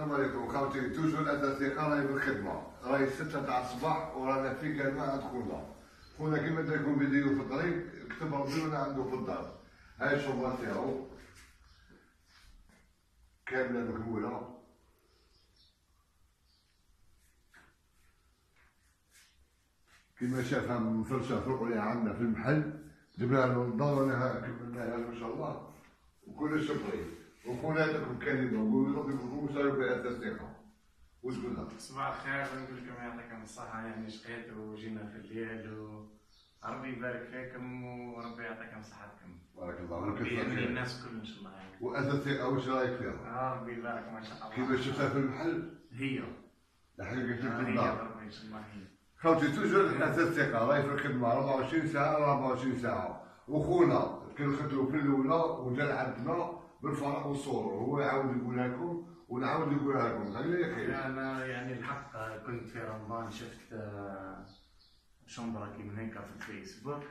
السلام عليكم خاوتي. توجور الثقة راهي بالخدمة، راهي 6 تاع الصباح ورانا في كلمة خونا. خونا كيما تكون فيديو في الطريق كتب ربي وانا عنده في الدار. هاي الشوبات تاعو كاملة مكمولة. كيما شافها مفرشة فوق عليها عندنا في المحل، جبناها له للدار ونها كملناها ما شاء الله وكلش بغيت. وخونا هذاكم كلمة نقول ربي يكون صاروا بها الثقة. واش قلنا؟ صباح الخير، نقول لكم يعطيكم الصحة. يعني شقيت وجينا في الليل وربي يبارك فيكم وربي يعطيكم صحتكم. بارك الله وربي فيك. يهني الناس كل ان شاء الله. يعني والثقة واش رايك فيها؟ ربي يبارك ما شاء الله. كيما شفتها في المحل؟ هي الحقيقة كيف في هي الدار. ربي ان شاء الله هي. خوتي توجور الثقة راهي في الخدمة 24 ساعة 24 ساعة. وخونا كنخدمو في الأولى وجا عندنا بالفرح والسرور، هو يعاود يقولها لكم ونعاود نقولها لكم. هيا خير. انا يعني الحق كنت في رمضان شفت شومبرا كيما هيك في الفيسبوك،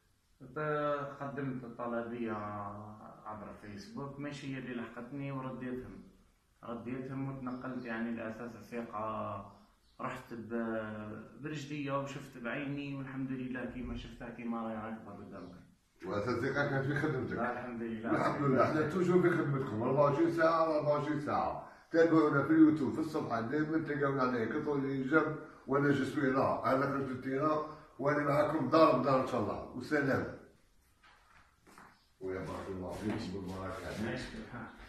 قدمت طلبية عبر الفيسبوك، ماشي هي اللي لحقتني ورديتهم وتنقلت يعني لأساس الثقة. رحت برجلية وشفت بعيني والحمد لله كيما شفتها كيما راهي راكبة قدامك. والثقة كانت في خدمتك. الحمد لله الحمد لله. احنا توجور في خدمتكم 24 ساعة 24 ساعة. تابعونا في اليوتيوب في الصفحة دائما تلقاونا عليه كثر الإعجاب. وانا جسمي لا انا خرجت التيرا وانا معكم دار بدار ان شاء الله. والسلام. ويا بارك الله فيكم بالبركة.